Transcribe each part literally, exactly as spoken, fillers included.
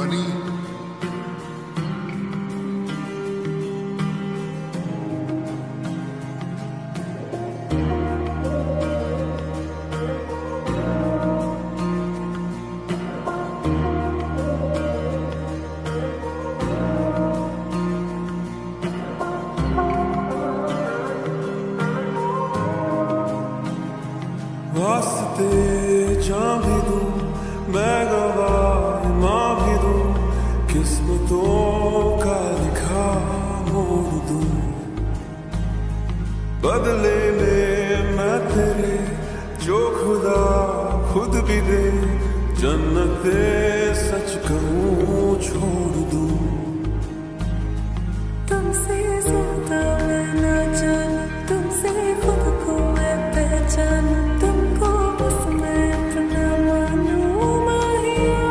पानी। वास्ते जान भी दूं मैं गवाह माँ भी दूं किस्मतों का लिखा मोड़ दूं बदले में मैं तेरे जो खुदा खुद भी दे जन्नते सच कहूँ छोड़ दूं तुमसे ज्यादा मैं ना जानूं तुमसे खुद को मैं पहचानूं तुमको बस मैं अपना मानूं माहिया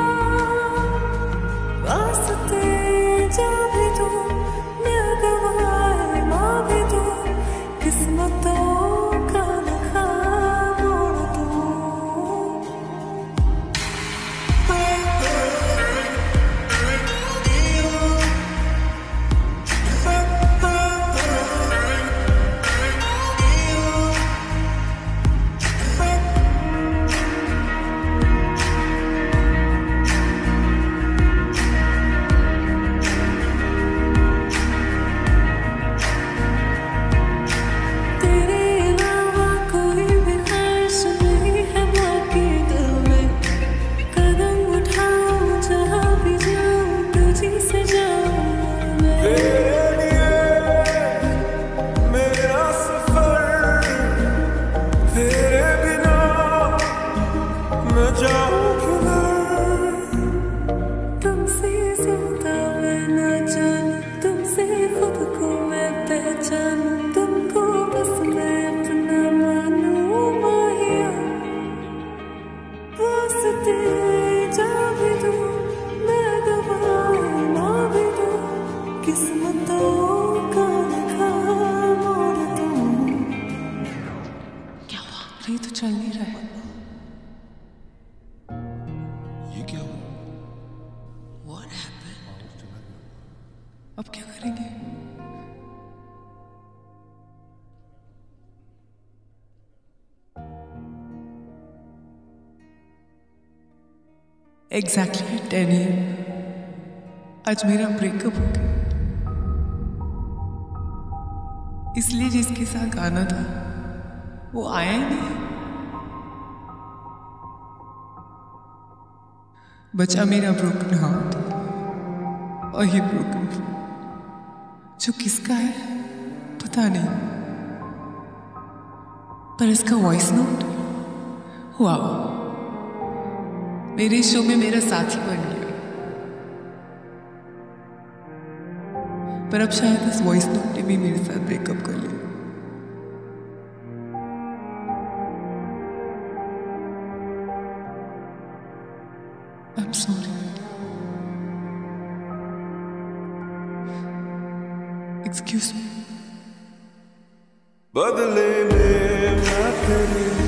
वास्ते जा भी दूं मैं गवाह माँ भी दूं किस्मतों का लिखा मोड़ दूं तेरे अलावा कोई भी ख्वाहिश नहीं है बाकी दिल में कदम उठाऊं जहाँ भी जाऊं तुझी से जाऊं मैं तेरे लिए मेरा सफर तेरे बिना मैं जाऊं किधर तुमसे ज्यादा मैं ना जानूं तुमसे खुद को मैं पहचानूं तुमको बस मैं अपना मानूं माहिया वास्ते जा भी दूं मैं गवाह माँ भी दूं किस्मतों का लिखा मोड़ दूं क्या हुआ नहीं तो चल नहीं रहा है ये क्या हुआ? What happened? अब क्या करेंगे एग्जैक्टली टेन ए एम आज मेरा ब्रेकअप हो गया इसलिए जिसके साथ आना था वो आया ही नहीं बचा मेरा ब्रोकन हार्ट और ये ब्रोकन जो किसका है पता नहीं पर इसका वॉइस नोट वाह मेरे शो में मेरा साथी बन गया पर अब शायद इस वॉइस नोट ने भी मेरे साथ ब्रेकअप कर लिया I'm sorry. Excuse me. बदले में मैं तेरे